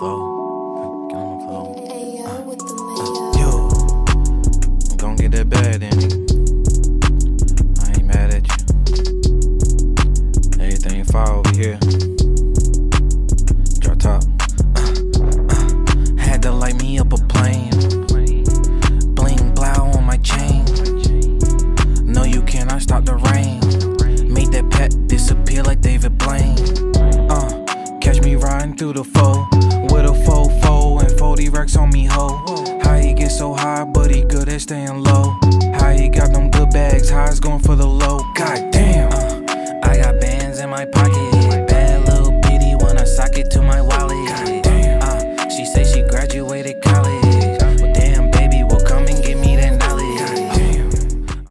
floor. Get on the floor. Yo, I'm gon' get that bad in it. I ain't mad at you. Everything fall over here. Drop top. Had to light me up a plane. Bling blow on my chain. No, you cannot stop the rain. Made that pet disappear like David Blaine.